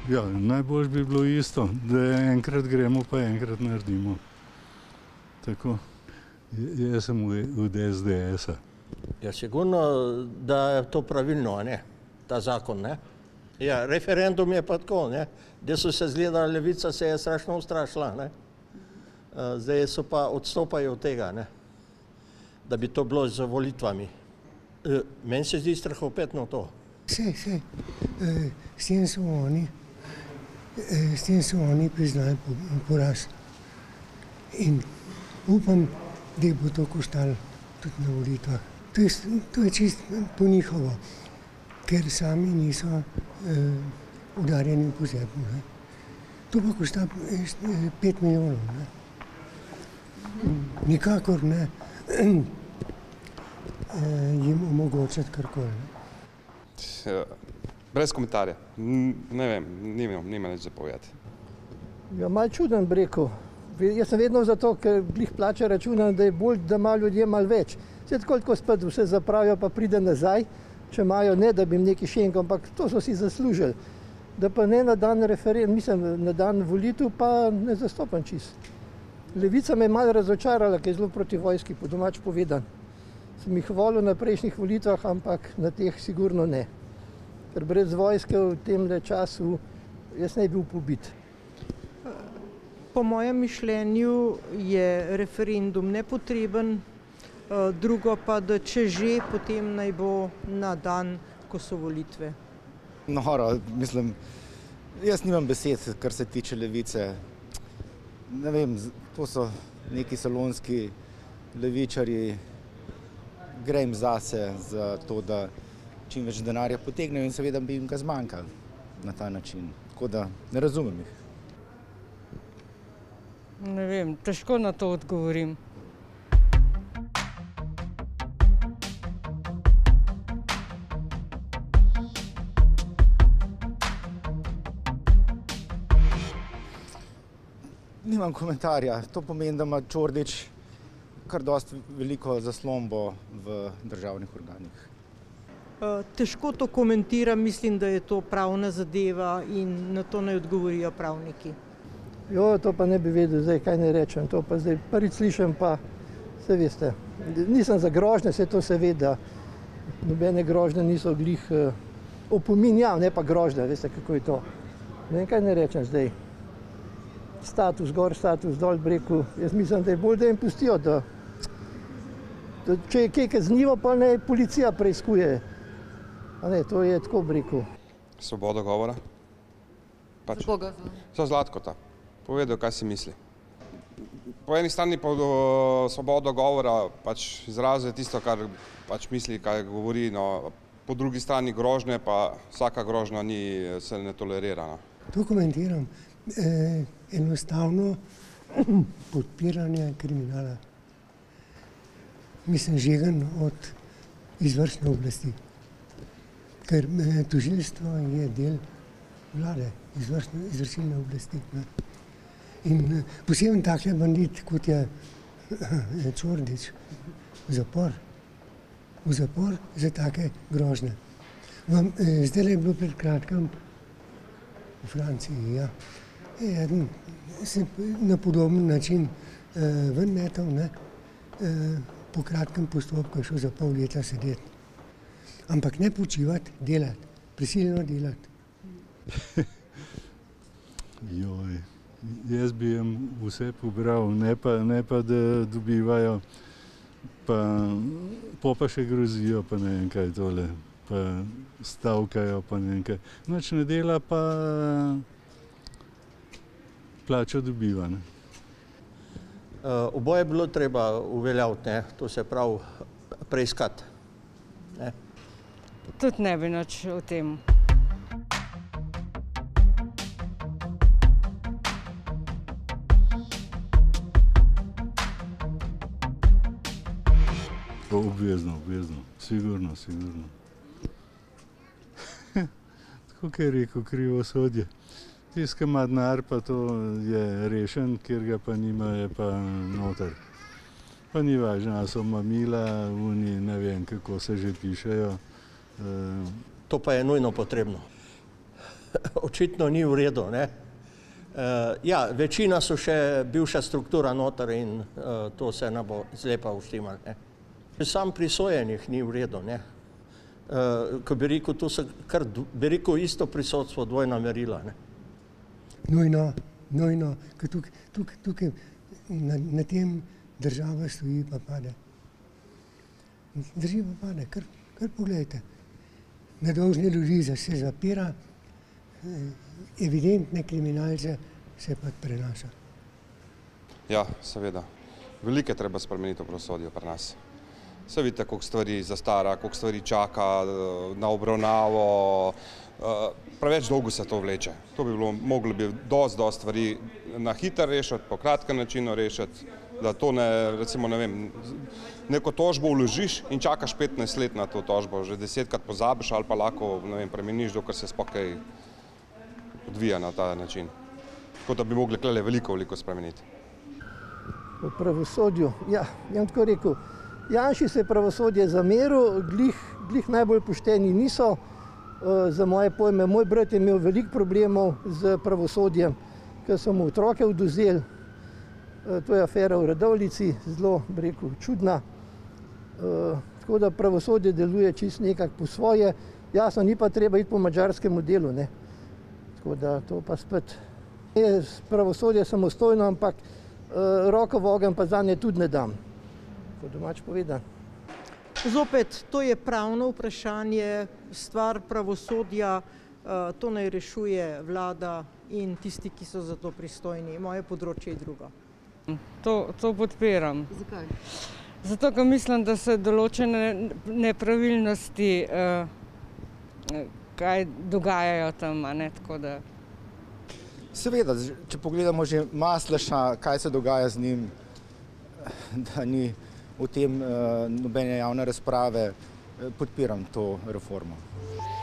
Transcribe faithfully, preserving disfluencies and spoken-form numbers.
Ja, najbolj bi bilo isto, da enkrat gremo, pa enkrat naredimo. Tako, jaz sem od es de esa. Ja, sigurno, da je to pravilno, a ne, ta zakon, ne. Ja, referendum je pa tako, ne, da so se zgleda, levica se je strašno ustrašila, ne. Zdaj so pa odstopajo od tega, ne, da bi to bilo z volitvami. Meni se zdi strahopetno to. Sej, sej, s tem so oni, s tem so oni priznali poraz. In upam, da jih bo to koštalo tudi na volitvah. To je, to je čist po njihovo, ker sami niso eh, udarjeni po zemlju, ne. To pa košta pet milijonov, ne. Nikakor ne eh, jim omogočati karkoli. Brez komentarja. Ne vem, nimam, nimam nič za povedati. Ja, malo čuden bi rekel. Jaz sem vedno zato, ker glih plača računam, da je bolj, da ima ljudje malo več. Vse tako, tako spet vse zapravijo, pa pride nazaj, če imajo, ne da bi jim neki šenko, ampak to so si zaslužili. Da pa ne na dan referendum, mislim, na dan volitev pa ne zastopam čist. Levica me je malo razočarala, ker je zelo proti vojski, po domač povedan. Sem jih volil na prejšnjih volitvah, ampak na teh sigurno ne. Ker brez vojske v tem času jaz ne bi bil pobit. Po mojem mišljenju je referendum nepotreben, drugo pa, da če že, potem naj bo na dan, ko so volitve. Noro, mislim, jaz nimam besed, kar se tiče levice. Ne vem, to so neki salonski levičarji, grem zase za to, da čim več denarja potegnejo in seveda bi jim ga zmanjkalo na ta način. Tako da ne razumem jih. Ne vem, težko na to odgovorim. Nimam komentarja. To pomeni, da ima Čordić kar dosti veliko zaslombo v državnih organih. Težko to komentiram, mislim, da je to pravna zadeva in na to naj odgovorijo pravniki. Jo, to pa ne bi vedel zdaj, kaj ne rečem. To pa zdaj prvič slišim, pa se veste. Nisem za grožnje, se to se ve, da nobene grožnje niso glih opomin, ja, ne pa grožnje, veste, kako je to. Ne vem, kaj ne rečem zdaj. Status gor, status dol, bi rekel. Jaz mislim, da je bolj, da jim pustijo, da, da če je kaj kaznivo, pa ne policija preiskuje. A ne, to je tako, bi rekel. Svoboda govora. Pač. Za koga? Za Zlatkota. Povedal, kaj si misli. Po eni strani pa svoboda govora pač izrazuje tisto, kar pač misli, kaj govori, no, po drugi strani grožnje, pa vsaka grožnja ni, se ne tolerira. No. To komentiram. E, enostavno podpiranje kriminala. Mislim, žegen od izvršne oblasti. Ker e, tožilstvo je del vlade, izvršne, izvršilne oblasti. Ne. In e, poseben takle bandit, kot je e, Čordić, v zapor. V zapor za take grožnje. Vam, e, zdaj je bilo pred kratkem v Franciji, ja. Eden se na podoben način eh, ven metal, ne, eh, po kratkem postopku je šel za pol leta sedeti. Ampak ne počivati, delati, prisilno delati. Joj, jaz bi jim vse pobral, ne pa, ne pa da dobivajo, pa, po pa še grozijo, pa ne vem kaj tole, pa stavkajo, pa ne vem kaj. Nič ne dela, pa plačo dobiva, ne. Uh, oboje je bilo treba uveljaviti, ne, to se pravi preiskati. Ne. Tudi ne bi nič o tem. Obvezno, obvezno, sigurno, sigurno. Tako je rekel, krivosodje. Tisti, ki ima denar, pa to je rešen, kjer ga pa nima, je pa noter. Pa ni važno, a so mamila, oni, ne vem, kako se že pišejo. To pa je nujno potrebno. očitno ni v redu, ne. Uh, ja, večina so še bivša struktura noter in uh, to se nam bo zlepa uštimal, ne. Sam pri sojenjih ni v redu, ne. Uh, ko bi rekel, to so kar, bi rekel, isto prisodstvo, dvojna merila, ne. Nujno, nujno, ker tukaj, tukaj, tukaj na, na tem država stoji pa pade. Drži pa pade, kar, kar pogledajte. Nedolžne ljudi se zapira, evidentne kriminalce se pa prenaša. Ja, seveda. Veliko je treba spremeniti v pravosodju pri nas. Se vidite, koliko stvari zastara, koliko stvari čaka na obravnavo. Preveč dolgo se to vleče. To bi bilo, moglo bi dosti, dosti stvari na hiter rešiti, po kratkem načinu rešiti, da to ne, recimo, ne vem, neko tožbo vložiš in čakaš petnajst let na to tožbo, že desetkrat pozabiš ali pa lahko, ne vem, premeniš, dokler se sploh kaj odvija na ta način. Tako da bi mogli tukaj veliko, veliko spremeniti. V pravosodju, ja, jaz tako rekel, Janši se pravosodje zameril, glih, glih najbolj pošteni niso, za moje pojme. Moj brat je imel veliko problemov z pravosodjem, ker so mu otroke odvzeli. To je afera v Radovljici, zelo, bi rekel, čudna. Tako da pravosodje deluje čisto nekako po svoje. Jasno, ni pa treba iti po madžarskem modelu, ne. Tako da to pa spet je pravosodje samostojno, ampak roko v ogenj pa zanje tudi ne dam, po domač povedano. Zopet, to je pravno vprašanje, stvar pravosodja, to naj rešuje vlada in tisti, ki so za to pristojni. Moje področje je drugo. To, to podpiram. Zakaj? Zato, ker mislim, da se določene nepravilnosti eh, kaj dogajajo tam, a ne, tako da. Seveda, če pogledamo že Masleša, kaj se dogaja z njim, da ni v tem uh, nobene javne razprave, podpiram to reformo.